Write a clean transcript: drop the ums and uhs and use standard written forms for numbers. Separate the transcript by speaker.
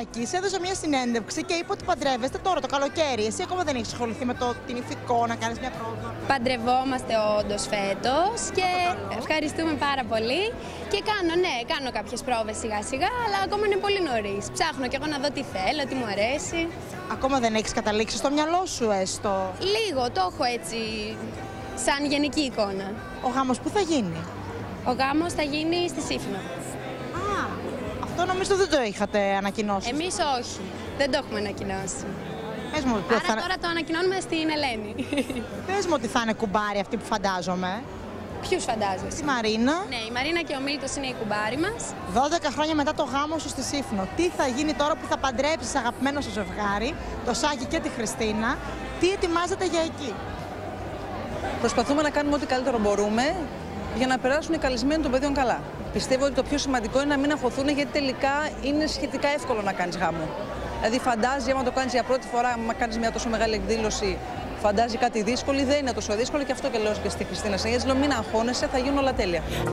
Speaker 1: Μητσοτάκης έδωσε μια συνέντευξη και είπε ότι παντρεύεστε τώρα το καλοκαίρι. Εσύ ακόμα δεν έχεις ασχοληθεί με την Ιφικό να κάνεις μια πρόοδο?
Speaker 2: Παντρευόμαστε όντως φέτος και ευχαριστούμε πάρα πολύ. Και κάνω κάποιες πρόβες σιγά σιγά, αλλά ακόμα είναι πολύ νωρίς. Ψάχνω κι εγώ να δω τι θέλω, τι μου αρέσει.
Speaker 1: Ακόμα δεν έχεις καταλήξει στο μυαλό σου έστω?
Speaker 2: Λίγο, το έχω έτσι σαν γενική εικόνα.
Speaker 1: Ο γάμος πού θα γίνει?
Speaker 2: Ο γάμος θα γίνει στη Σύφνο.
Speaker 1: Αυτό νομίζω δεν το είχατε ανακοινώσει.
Speaker 2: Εμείς όχι, δεν το έχουμε ανακοινώσει.
Speaker 1: Πες μου,
Speaker 2: Άρα τώρα το ανακοινώνουμε στην Ελένη.
Speaker 1: Πες μου ότι θα είναι κουμπάρι αυτή που φαντάζομαι.
Speaker 2: Ποιους φαντάζεσαι?
Speaker 1: Τη Μαρίνα.
Speaker 2: Ναι, η Μαρίνα και ο Μίλτος είναι οι κουμπάροι μας.
Speaker 1: 12 χρόνια μετά το γάμο σου στη Σύφνο. Τι θα γίνει τώρα που θα παντρέψεις αγαπημένο σου ζευγάρι, το Σάκη και τη Χριστίνα? Τι ετοιμάζετε για εκεί?
Speaker 3: Προσπαθούμε να κάνουμε ό,τι καλύτερο μπορούμε για να περάσουν οι καλεσμένοι των παιδιών καλά. Πιστεύω ότι το πιο σημαντικό είναι να μην αγχωθούν, γιατί τελικά είναι σχετικά εύκολο να κάνεις γάμο. Δηλαδή, φαντάζει, άμα το κάνεις για πρώτη φορά, άμα κάνεις μια τόσο μεγάλη εκδήλωση, φαντάζει κάτι δύσκολο, δεν είναι τόσο δύσκολο, και αυτό και λέω και στη Χριστίνα. Γιατί λέω, μην αγχώνεσαι, θα γίνουν όλα τέλεια.